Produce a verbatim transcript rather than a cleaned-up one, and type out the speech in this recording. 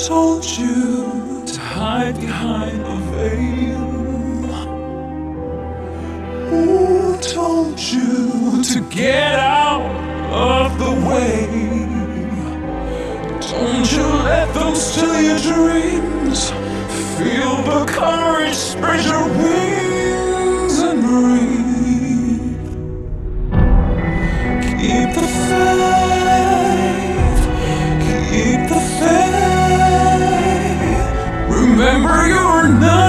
told you to hide behind the veil? Who told you to get out of the way? Don't you let them steal your dreams. Feel the courage, spread your wings and breathe. Keep the faith, keep the faith. Remember you're not